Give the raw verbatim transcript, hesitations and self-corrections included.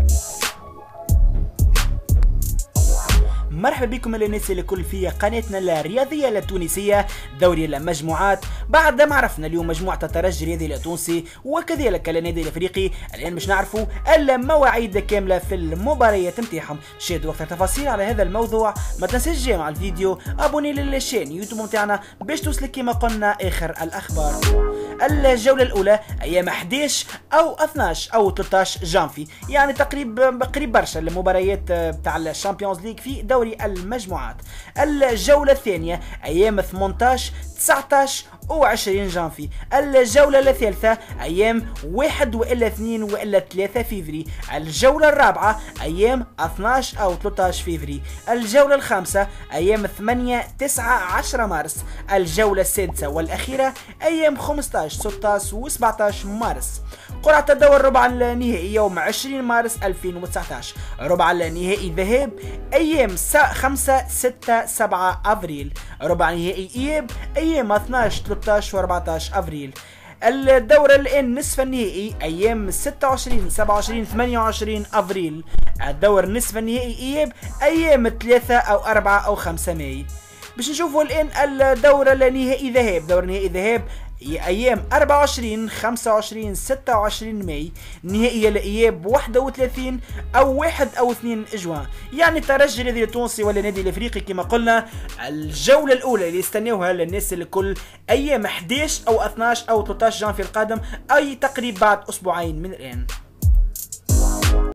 مرحبا بكم الناس الكل في قناتنا الرياضيه التونسيه دوري المجموعات. بعد ما عرفنا اليوم مجموعه الترجي الرياضي التونسي وكذلك النادي الافريقي، الان باش نعرفوا المواعيد كامله في المباريات نتاعهم. شاهدوا اكثر تفاصيل على هذا الموضوع، ما تنساش مع الفيديو ابوني للشين يوتيوب نتاعنا باش توصلك كما قلنا اخر الاخبار. الجوله الاولى ايام احداش او اثناش او ثلاثطاش جانفي، يعني تقريبا قريب برشا المباريات بتاع الشامبيونز ليج في دوري المجموعات. الجوله الثانيه ايام ثمنطاش تسعطاش وعشرين جانفي. الجولة الثالثة أيام واحد وإلا اثنين وإلا ثلاثة فيفري. الجولة الرابعة أيام اثناش أو ثلاثطاش فيفري. الجولة الخامسة أيام ثمانية تسعة عشرة مارس. الجولة السادسة والأخيرة أيام خمسطاش ستطاش وسبعطاش مارس. قرعة الدور الربع النهائي يوم عشرين مارس ألفين وتسعطاش. ربع النهائي ذهاب أيام خمسة ستة سبعة أفريل. ربع نهائي إياب أيام اثناش ثلاثطاش وأربعطاش أفريل. الدورة الآن نصف النهائي أيام ستة وعشرين سبعة وعشرين ثمانية وعشرين أفريل. الدور نصف النهائي إياب أيام ثلاثة أو أربعة أو خمسة ماي. باش نشوفوا الآن الدورة النهائي ذهاب. دور نهائي ذهاب ايام أربعة وعشرين خمسة وعشرين ستة وعشرين ماي. نهائي الاياب واحد وثلاثين او واحد او اثنين جوان. يعني الترجي الرياضي التونسي ولا النادي الافريقي كما قلنا الجوله الاولى اللي يستناوها للناس الكل ايام احداش او اثناش او ثلاثطاش جانفي القادم، اي تقريبا بعد اسبوعين من الان.